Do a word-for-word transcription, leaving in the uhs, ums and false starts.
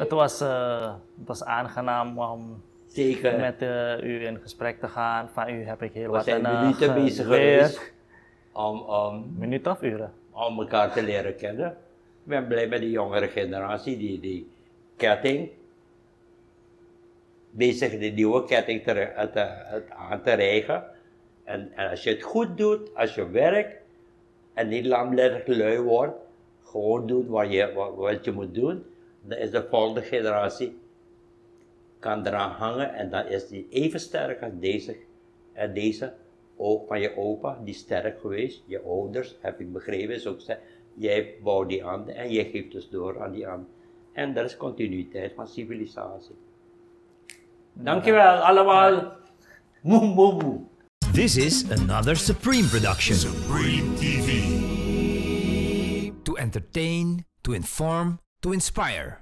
Het was, uh, het was aangenaam om Zeker. met uh, u in gesprek te gaan. Van u heb ik heel We wat zijn uh, minuten bezig geweest om, om, minuten of uren? om elkaar te leren kennen. Ik ben blij met de jongere generatie die die ketting, bezig de nieuwe ketting te, te, te, aan te rijgen. En, en als je het goed doet, als je werkt en niet lamlettig lui wordt, gewoon doet wat je, wat, wat je moet doen, dan is de volgende generatie kan eraan hangen en dan is die even sterk als deze. En deze ook van je opa, die sterk geweest, je ouders, heb ik begrepen, is ook sterk. Jij bouwt die aan en je geeft dus door aan die aan. En dat is continuïteit van civilisatie. Dankjewel allemaal. Moe moe moe. This is another Supreme production. Supreme T V. To entertain, to inform, to inspire.